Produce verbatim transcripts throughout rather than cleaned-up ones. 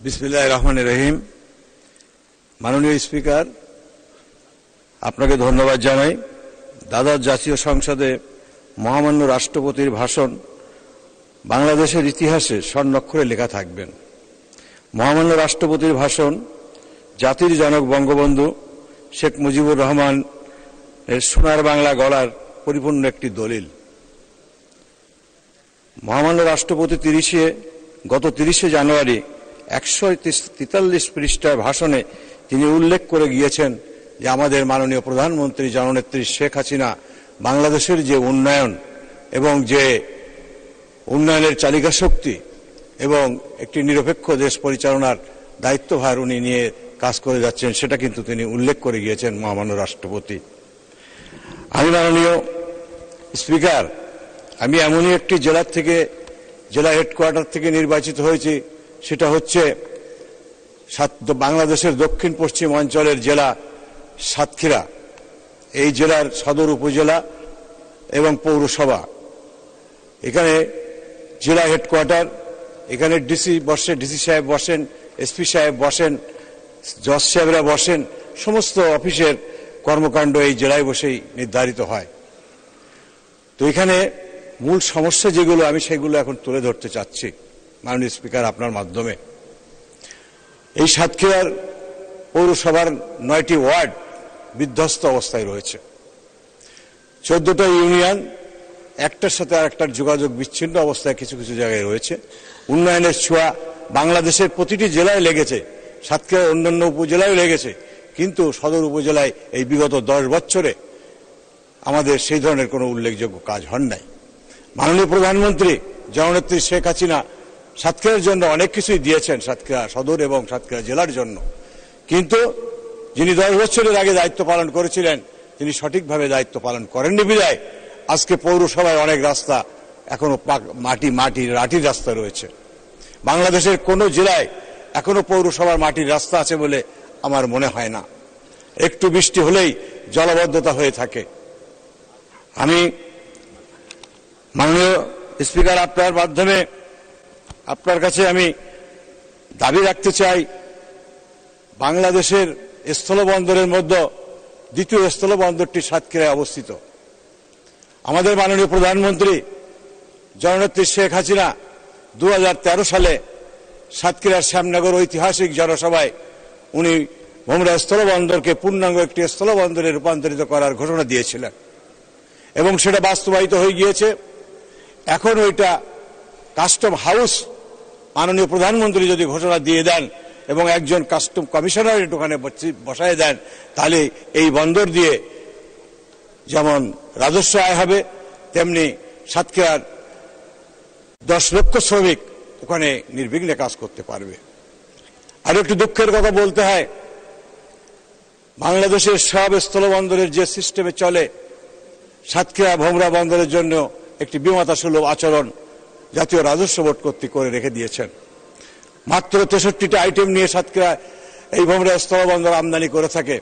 বিসমিল্লাহির রহমানির রহিম। মাননীয় স্পিকার, আপনাকে ধন্যবাদ জানাই। দ্বাদশ জাতীয় সংসদে মহামান্য রাষ্ট্রপতির ভাষণ বাংলাদেশের ইতিহাসে স্বর্ণাক্ষরে লেখা থাকবেন। মহামান্য রাষ্ট্রপতির ভাষণ জাতির জনক বঙ্গবন্ধু শেখ মুজিবুর রহমান এর সোনার বাংলা গড়ার পরিপূর্ণ একটি দলিল। মহামান্য রাষ্ট্রপতি তিরিশে গত তিরিশে জানুয়ারি একশো তেতাল্লিশ পৃষ্ঠার ভাষণে তিনি উল্লেখ করে গিয়েছেন যে আমাদের মাননীয় প্রধানমন্ত্রী জননেত্রী শেখ হাসিনা বাংলাদেশের যে উন্নয়ন এবং যে উন্নয়নের চালিকা শক্তি এবং একটি নিরপেক্ষ দেশ পরিচালনার দায়িত্বভার উনি নিয়ে কাজ করে যাচ্ছেন, সেটা কিন্তু তিনি উল্লেখ করে গিয়েছেন মহামান্য রাষ্ট্রপতি। আমি মাননীয় স্পিকার, আমি এমনই একটি জেলার থেকে জেলা হেডকোয়ার্টার থেকে নির্বাচিত হয়েছি, সেটা হচ্ছে বাংলাদেশের দক্ষিণ পশ্চিম অঞ্চলের জেলা সাতক্ষীরা। এই জেলার সদর উপজেলা এবং পৌরসভা, এখানে জেলা হেডকোয়ার্টার, এখানে ডিসি বসে, ডিসি সাহেব বসেন, এসপি সাহেব বসেন, জজ সাহেবরা বসেন, সমস্ত অফিসের কর্মকাণ্ড এই জেলায় বসেই নির্ধারিত হয়। তো এখানে মূল সমস্যা যেগুলো, আমি সেগুলো এখন তুলে ধরতে চাচ্ছি মাননীয় স্পিকার আপনার মাধ্যমে। এই সাতক্ষীরার পৌরসভার নয়টি ওয়ার্ড বিধ্বস্ত অবস্থায় রয়েছে। চোদ্দটা ইউনিয়ন একটার সাথে আর একটার যোগাযোগ বিচ্ছিন্ন অবস্থায় কিছু কিছু জায়গায় রয়েছে। উন্নয়নের ছোঁয়া বাংলাদেশের প্রতিটি জেলায় লেগেছে, সাতক্ষীরার অন্যান্য উপজেলায় লেগেছে, কিন্তু সদর উপজেলায় এই বিগত দশ বছরে আমাদের সেই ধরনের কোনো উল্লেখযোগ্য কাজ হন নাই। মাননীয় প্রধানমন্ত্রী জননেত্রী শেখ হাসিনা সাতক্ষীরার জন্য অনেক কিছুই দিয়েছেন, সাতক্ষীরা সদর এবং সাতক্ষীরা জেলার জন্য, কিন্তু যিনি দশ বছরের আগে দায়িত্ব পালন করেছিলেন তিনি সঠিকভাবে দায়িত্ব পালন করেননি বিধায় আজকে পৌরসভায় অনেক রাস্তা এখনো মাটি মাটির রাটির রাস্তা রয়েছে। বাংলাদেশের কোনো জেলায় এখনো পৌরসভার মাটির রাস্তা আছে বলে আমার মনে হয় না। একটু বৃষ্টি হলেই জলাবদ্ধতা হয়ে থাকে। আমি মাননীয় স্পিকার আপনার মাধ্যমে আপনার কাছে আমি দাবি রাখতে চাই, বাংলাদেশের স্থলবন্দরের মধ্যে দ্বিতীয় স্থলবন্দরটি সাতক্ষীরায় অবস্থিত। আমাদের মাননীয় প্রধানমন্ত্রী জননেত্রী শেখ হাসিনা দু হাজার তেরো সালে সাতক্ষীরার শ্যামনগর ঐতিহাসিক জনসভায় উনি ভোমরা স্থলবন্দরকে পূর্ণাঙ্গ একটি স্থলবন্দরে রূপান্তরিত করার ঘোষণা দিয়েছিলেন এবং সেটা বাস্তবায়িত হয়ে গিয়েছে। এখন ওইটা কাস্টম হাউস মাননীয় প্রধানমন্ত্রী যদি ঘোষণা দিয়ে দেন এবং একজন কাস্টম কমিশনার ওখানে বসায় দেন, তাহলে এই বন্দর দিয়ে যেমন রাজস্ব আয় হবে, তেমনি সাতক্ষীরার দশ লক্ষ শ্রমিক ওখানে নির্বিঘ্নে কাজ করতে পারবে। আর একটু দুঃখের কথা বলতে হয়, বাংলাদেশের সব স্থলবন্দরের যে সিস্টেমে চলে, সাতক্ষীরা ভোমরা বন্দরের জন্য একটি বিমাতা সুলভ আচরণ জাতীয় রাজস্ব বোর্ড কর্তৃক করে রেখে দিয়েছেন। মাত্র তেষট্টিটা আইটেম নিয়ে সাতক্ষীরা এই ভোমরা স্থলবন্দর আমদানি করে থাকে।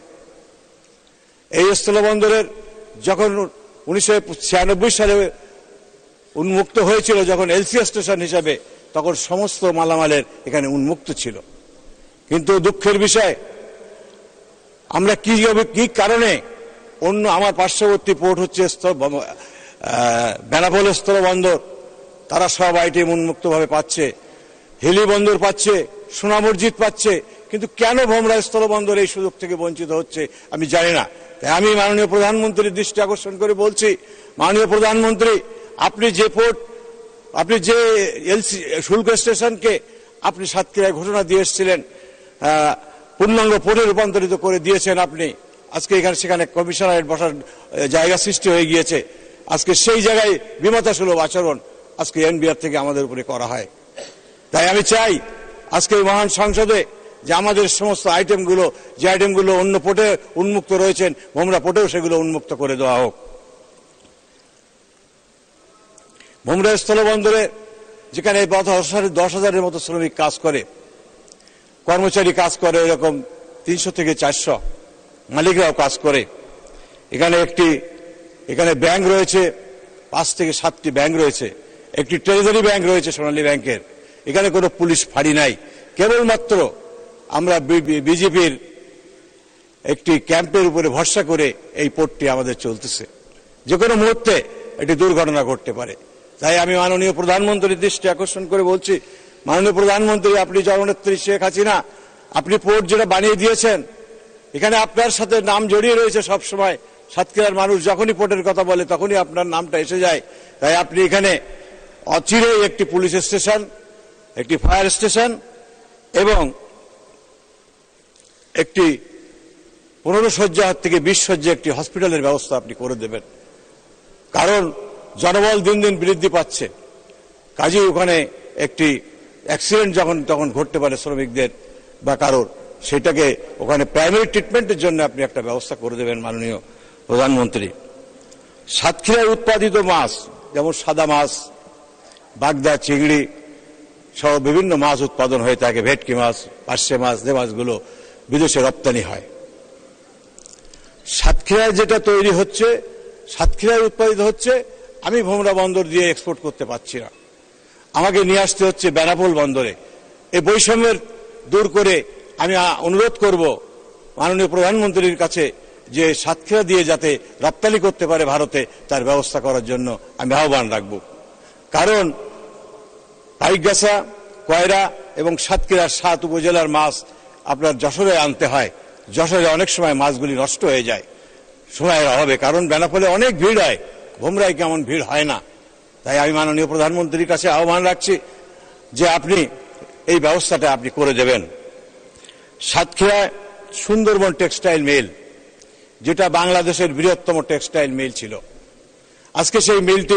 এই স্থলবন্দরের যখন উনিশশো ছিয়ানব্বই সালে উন্মুক্ত হয়েছিল, যখন এলসিএস স্টেশন হিসাবে, তখন সমস্ত মালামালের এখানে উন্মুক্ত ছিল। কিন্তু দুঃখের বিষয়, আমরা কি কি কারণে অন্য আমার পার্শ্ববর্তী পোর্ট হচ্ছে বেনাপোল স্থলবন্দর, তারা সব আইটেম উন্মুক্তভাবে পাচ্ছে, হিলি বন্দর পাচ্ছে, সোনা মসজিদ পাচ্ছে, কিন্তু কেন ভোমরা স্থলবন্দর এই সুযোগ থেকে বঞ্চিত হচ্ছে আমি জানি না। তাই আমি মাননীয় প্রধানমন্ত্রীর দৃষ্টি আকর্ষণ করে বলছি, মাননীয় প্রধানমন্ত্রী, আপনি যে পোর্ট, আপনি যে এলসি শুল্ক স্টেশনকে আপনি সাতক্ষীরায় ঘোষণা দিয়ে এসেছিলেন, পূর্ণাঙ্গ পোর্টে রূপান্তরিত করে দিয়েছেন আপনি। আজকে এখানে সেখানে কমিশনারেট বসার জায়গা সৃষ্টি হয়ে গিয়েছে। আজকে সেই জায়গায় বিমাতা সুলভ আচরণ আজকে এনবিআর থেকে আমাদের উপরে করা হয়। তাই আমি চাই আজকে এই মহান সংসদে যে আমাদের সমস্ত আইটেমগুলো, যে আইটেমগুলো অন্য পোর্টে উন্মুক্ত রয়েছেন, ভোমরা পোর্টেও সেগুলো উন্মুক্ত করে দেওয়া হোক। ভোমরা স্থলবন্দরে যেখানে দশ হাজারের মতো শ্রমিক কাজ করে, কর্মচারী কাজ করে এরকম তিনশো থেকে চারশো, মালিকরাও কাজ করে। এখানে একটি এখানে ব্যাংক রয়েছে, পাঁচ থেকে সাতটি ব্যাংক রয়েছে, একটি ট্রেজারি ব্যাংক রয়েছে সোনালী ব্যাংকের। এখানে কোনো পুলিশ ফাঁড়ি নাই, কেবলমাত্র আমরা বিজেপির একটি ক্যাম্পের উপরে ভরসা করে এই পোর্টটি আমাদের চলতেছে। যে কোনো মুহূর্তে একটি দুর্ঘটনা ঘটতে পারে। তাই আমি মাননীয় প্রধানমন্ত্রীর দৃষ্টি আকর্ষণ করে বলছি, মাননীয় প্রধানমন্ত্রী, আপনি জননেত্রী শেখ হাসিনা, আপনি পোর্ট যেটা বানিয়ে দিয়েছেন, এখানে আপনার সাথে নাম জড়িয়ে রয়েছে সব সময়। সাতক্ষীরার মানুষ যখনই পোর্টের কথা বলে তখনই আপনার নামটা এসে যায়। তাই আপনি এখানে অচিরেই একটি পুলিশ স্টেশন, একটি ফায়ার স্টেশন এবং একটি পনেরো শয্যা থেকে বিশ শয্যা একটি হসপিটালের ব্যবস্থা আপনি করে দেবেন। কারণ জনবল দিন দিন বৃদ্ধি পাচ্ছে, কাজেই ওখানে একটি অ্যাক্সিডেন্ট যখন তখন ঘটতে পারে শ্রমিকদের বা কারোর, সেটাকে ওখানে প্রাইমারি ট্রিটমেন্টের জন্য আপনি একটা ব্যবস্থা করে দেবেন মাননীয় প্রধানমন্ত্রী। সাতক্ষীরায় উৎপাদিত মাছ যেমন সাদা মাছ, বাগদা, চিংড়ি সহ বিভিন্ন মাছ উৎপাদন হয়ে থাকে, ভেটকি মাছ, পার্শে মাছ, যে মাছগুলো বিদেশে রপ্তানি হয়। সাতক্ষীরায় যেটা তৈরি হচ্ছে, সাতক্ষীরায় উৎপাদিত হচ্ছে, আমি ভোমরা বন্দর দিয়ে এক্সপোর্ট করতে পারছি না, আমাকে নিয়ে আসতে হচ্ছে বেনাপোল বন্দরে। এই বৈষম্যের দূর করে আমি অনুরোধ করব মাননীয় প্রধানমন্ত্রীর কাছে যে সাতক্ষীরা দিয়ে যাতে রপ্তানি করতে পারে ভারতে, তার ব্যবস্থা করার জন্য আমি আহ্বান রাখব। কারণ পাইকগাছা, কয়রা এবং সাতক্ষীরার সাত উপজেলার মাছ আপনার যশোরে আনতে হয়। যশোরে অনেক সময় মাছগুলি নষ্ট হয়ে যায় সময়ের অভাবে, কারণ বেনাপোলে অনেক ভিড় হয়, ভোমরায় কেমন ভিড় হয় না। তাই আমি মাননীয় প্রধানমন্ত্রীর কাছে আহ্বান রাখছি যে আপনি এই ব্যবস্থাটা আপনি করে দেবেন। সাতক্ষীরায় সুন্দরবন টেক্সটাইল মিল, যেটা বাংলাদেশের বৃহত্তম টেক্সটাইল মিল ছিল, আজকে সেই মিলটি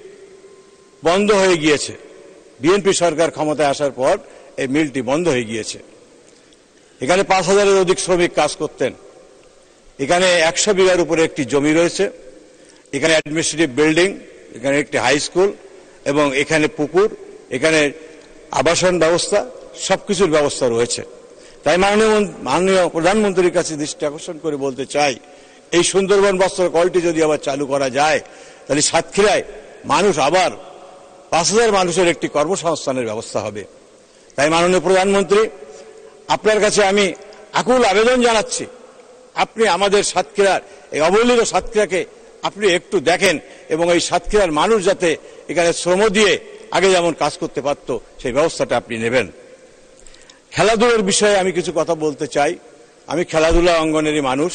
বন্ধ হয়ে গিয়েছে। বিএনপি সরকার ক্ষমতায় আসার পর এই মিলটি বন্ধ হয়ে গিয়েছে। এখানে পাঁচ হাজারের অধিক শ্রমিক কাজ করতেন। এখানে একশো বিঘার উপরে একটি জমি রয়েছে, এখানে অ্যাডমিনিস্ট্রেটিভ বিল্ডিং, এখানে একটি হাই স্কুল এবং এখানে পুকুর, এখানে আবাসন ব্যবস্থা, সবকিছুর ব্যবস্থা রয়েছে। তাই মাননীয় মাননীয় প্রধানমন্ত্রীর কাছে দৃষ্টি আকর্ষণ করে বলতে চাই, এই সুন্দরবন বস্ত্র কলটি যদি আবার চালু করা যায়, তাহলে সাতক্ষীরায় মানুষ আবার পাঁচ হাজার মানুষের একটি কর্মসংস্থানের ব্যবস্থা হবে। তাই মাননীয় প্রধানমন্ত্রী, আপনার কাছে আমি আকুল আবেদন জানাচ্ছি, আপনি আমাদের সাতক্ষীরার এই অবহেলিত সাতক্ষীরাকে আপনি একটু দেখেন এবং এই সাতক্ষীরার মানুষ যাতে এখানে শ্রম দিয়ে আগে যেমন কাজ করতে পারত সেই ব্যবস্থাটা আপনি নেবেন। খেলাধুলার বিষয়ে আমি কিছু কথা বলতে চাই। আমি খেলাধুলা অঙ্গনেরই মানুষ।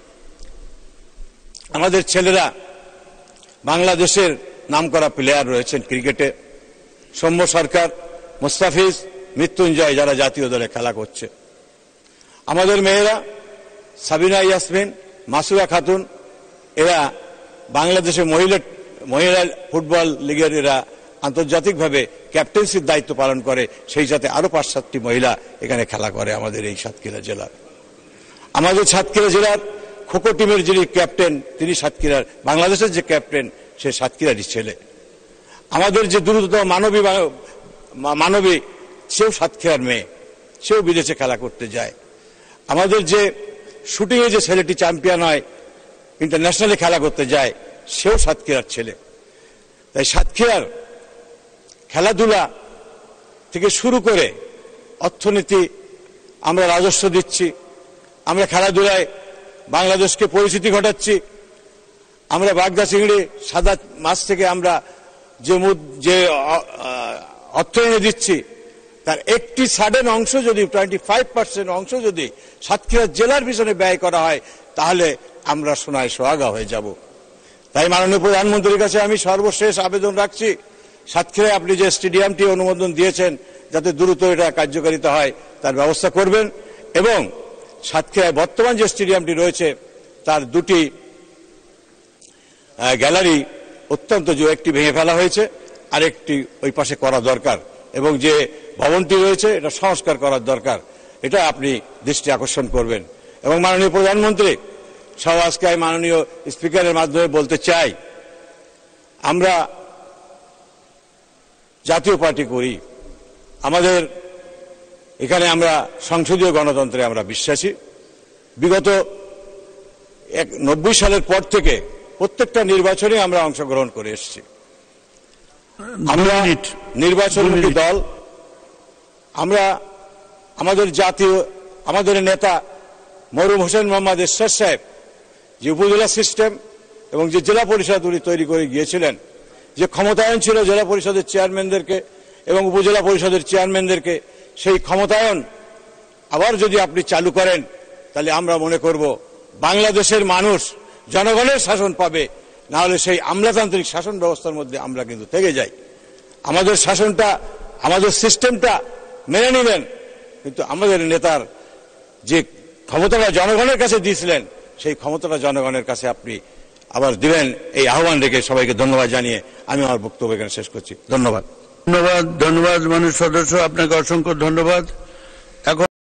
আমাদের ছেলেরা বাংলাদেশের নামকরা প্লেয়ার রয়েছেন ক্রিকেটে, সৌম্য সরকার, মুস্তাফিজ, মৃত্যুঞ্জয়, যারা জাতীয় দলে খেলা করছে। আমাদের মেয়েরা সাবিনা ইয়াসমিন, মাসুরা খাতুন, এরা বাংলাদেশের মহিলা মহিলা ফুটবল লিগের এরা আন্তর্জাতিকভাবে ক্যাপ্টেন্সির দায়িত্ব পালন করে। সেই সাথে আরো পাঁচ সাতটি মহিলা এখানে খেলা করে আমাদের এই সাতক্ষীরা জেলার। আমাদের সাতক্ষীরা জেলার খোখো টিমের যিনি ক্যাপ্টেন, তিনি সাতক্ষীরার, বাংলাদেশের যে ক্যাপ্টেন সে সাতক্ষীরারই ছেলে। আমাদের যে দ্রুততম মানবী মানবী সেও সাতক্ষীরার মেয়ে, সেও বিদেশে খেলা করতে যায়। আমাদের যে শুটিংয়ে যে ছেলেটি চ্যাম্পিয়ন হয়, ইন্টারন্যাশনালে খেলা করতে যায়, সেও সাতক্ষীরার ছেলে। তাই সাতক্ষীরার খেলাধুলা থেকে শুরু করে অর্থনীতি, আমরা রাজস্ব দিচ্ছি, আমরা খেলাধুলায় বাংলাদেশকে পরিচিতি ঘটাচ্ছি, আমরা বাগদা, চিংড়ি, সাদা মাছ থেকে আমরা যে যে অর্থ এনে দিচ্ছি, তার একটি সাডেন অংশ যদি টোয়েন্টি ফাইভ পার্সেন্ট অংশ যদি সাতক্ষীরা জেলার পিছনে ব্যয় করা হয়, তাহলে আমরা সোনায় সোহাগা হয়ে যাব। তাই মাননীয় প্রধানমন্ত্রীর কাছে আমি সর্বশেষ আবেদন রাখছি, সাতক্ষীরায় আপনি যে স্টেডিয়ামটি অনুমোদন দিয়েছেন, যাতে দ্রুত এটা কার্যকারিতা হয় তার ব্যবস্থা করবেন। এবং সাতক্ষীরায় বর্তমান যে স্টেডিয়ামটি রয়েছে তার দুটি গ্যালারি অত্যন্ত, যে একটি ভেঙে ফেলা হয়েছে, আরেকটি ওই পাশে করা দরকার, এবং যে ভবনটি রয়েছে এটা সংস্কার করার দরকার, এটা আপনি দৃষ্টি আকর্ষণ করবেন। এবং মাননীয় প্রধানমন্ত্রী সহ আজকে আমি মাননীয় স্পিকারের মাধ্যমে বলতে চাই, আমরা জাতীয় পার্টি করি, আমাদের এখানে আমরা সংসদীয় গণতন্ত্রে আমরা বিশ্বাসী। বিগত এক নব্বই সালের পর থেকে প্রত্যেকটা নির্বাচনে আমরা অংশগ্রহণ করে এসেছি। আমরা নির্বাচনমুখী দল, আমরা আমাদের জাতীয় আমাদের নেতা মরহুম হোসেন মোহাম্মদ এরশাদ সাহেব যে উপজেলা সিস্টেম এবং যে জেলা পরিষদ উনি তৈরি করে গিয়েছিলেন, যে ক্ষমতায়ন ছিল জেলা পরিষদের চেয়ারম্যানদেরকে এবং উপজেলা পরিষদের চেয়ারম্যানদেরকে, সেই ক্ষমতায়ন আবার যদি আপনি চালু করেন তাহলে আমরা মনে করব বাংলাদেশের মানুষ জনগণের শাসন পাবে, না হলে সেই আমলাতান্ত্রিক শাসন ব্যবস্থার মধ্যে আমরা কিন্তু থেকে যাই। আমাদের শাসনটা আমাদের সিস্টেমটা মেনে নেবেন, কিন্তু আমাদের নেতার যে ক্ষমতাটা জনগণের কাছে দিয়েছিলেন সেই ক্ষমতাটা জনগণের কাছে আপনি আবার দিবেন, এই আহ্বান রেখে সবাইকে ধন্যবাদ জানিয়ে আমি আমার বক্তব্য এখানে শেষ করছি। ধন্যবাদ। ধন্যবাদ ধন্যবাদ মানুষ সদস্য, আপনাকে অসংখ্য ধন্যবাদ। এখন